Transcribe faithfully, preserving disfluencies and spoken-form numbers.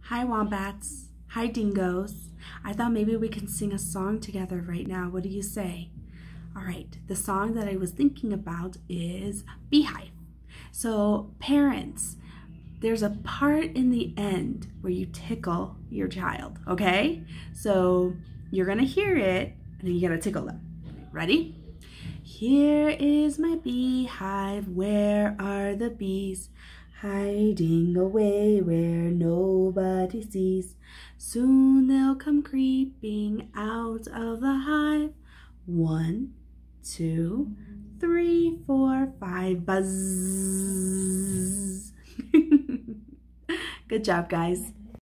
Hi wombats, hi dingoes. I thought maybe we can sing a song together right now. What do you say? All right, the song that I was thinking about is Beehive. So parents, there's a part in the end where you tickle your child, okay? So you're gonna hear it and then you gotta tickle them. Ready? Here is my beehive, where are the bees? Hiding away where nobody sees. Soon they'll come creeping out of the hive. One, two, three, four, five, buzz. Good job, guys.